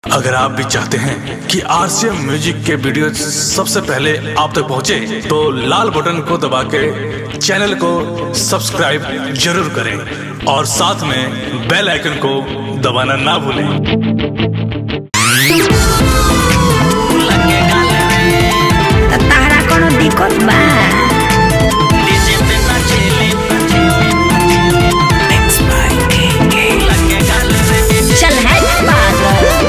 अगर आप भी चाहते हैं कि आरसीएम म्यूजिक के वीडियो सबसे पहले आप तक पहुंचे, तो लाल बटन को दबा के चैनल को सब्सक्राइब जरूर करें और साथ में बेल आइकन को दबाना ना भूलें। तारा कोनो दिक्कत बा? चल है पागल।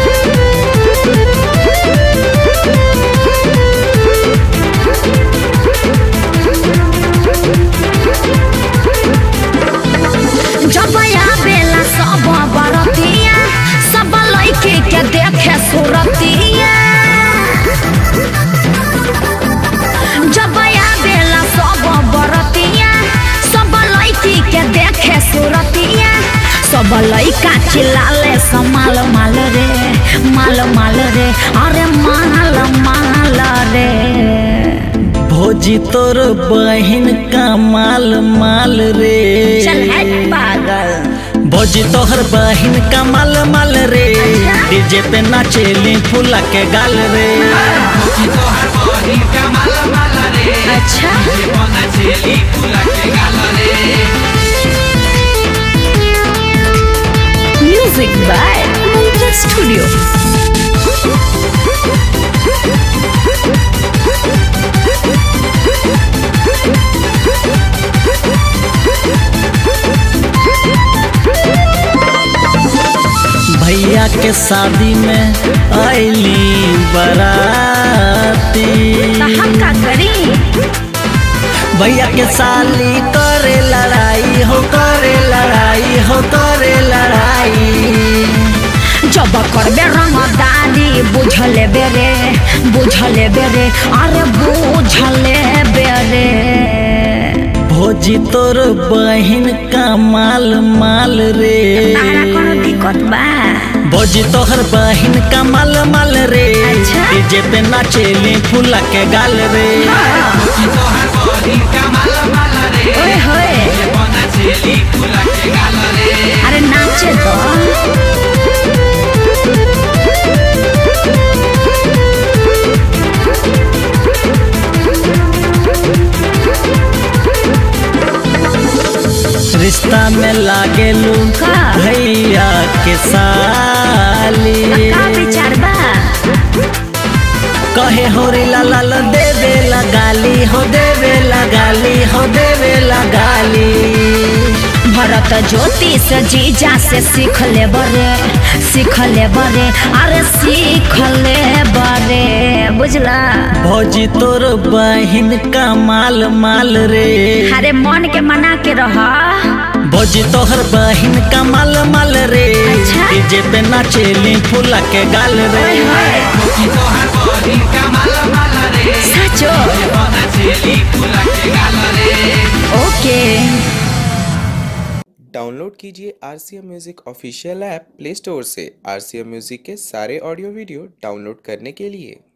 जब आवेला सब बरतिया, सब लइके के देखे सूरतिया। जब आवेला सब बरतिया, सब लइके के देखे सूरतिया। सब लइका चिल्लाले समाल माल रे, माल माल रे, अरे माल माल रे। भौजी तोर बहिन का माल माल रे। चल है पागल। भौजी तोहर बहिन का माल माल रे। डीजे पे नाचेली फूला के गाल रे। भौजी तोहर बहिन का माल माल रे। अच्छा डीजे पे नाचेली फूला के गाल रे। Music by Mantra studio. भैया के शादी में आईली बराती। हम का करी? भैया के साली करे लड़ाई हो, करे लड़ाई हो, करे लड़ाई। जब करबे रंगदारी बुझले बेरे, बुझले बेरे, अरे बुझले बेरे। भौजी तोर बहिन का माल माल रे। तारा कोनो दिक्कत बा? भौजी तोहर बहिन का माल माल रे। अच्छा। डीजे पे नाचेली फूला के गाल रे। भौजी तोहर बहिन का माल माल रे। ओए होए, डीजे पे नाचेली फूला के गाल रे। अरे नाचे तो। रिश्ता में लागे लू का? भैया के साली। का विचार बा? कहे होरी लाल देवे लगाली हो, देवे लगाली हो, देवे लगाली। भरत ज्योति से जीजा से सीख ले बरे, सीख ले बरे, अरे सीख ले बरे, बुझला? भौजी तोर बहिन का माल माल रे। अरे मन के मना के रहा। भौजी तोहर बहिन का माल माल रे। अच्छा। डीजे पे नाचेली फूला के गाल रे। ओए होए, भौजी तोहर बहिन का माल माल रे। सचो? डीजे पे नाचेली फूला के गाल रे। ओके। डाउनलोड कीजिए RCM music official app Play Store से। आरसीएम म्यूजिक के सारे ऑडियो वीडियो डाउनलोड करने के लिए